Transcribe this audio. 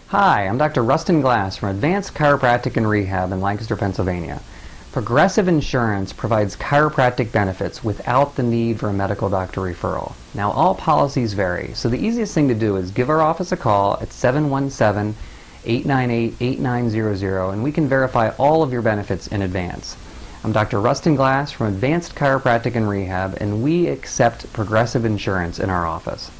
Hi, I'm Dr. Rustin from Advanced Chiropractic and Rehab in Lancaster, Pennsylvania. Progressive Insurance provides chiropractic benefits without the need for a medical doctor referral. Now, all policies vary, so the easiest thing to do is give our office a call at 717-898-8900 and we can verify all of your benefits in advance. I'm Dr. Rustin from Advanced Chiropractic and Rehab, and we accept Progressive Insurance in our office.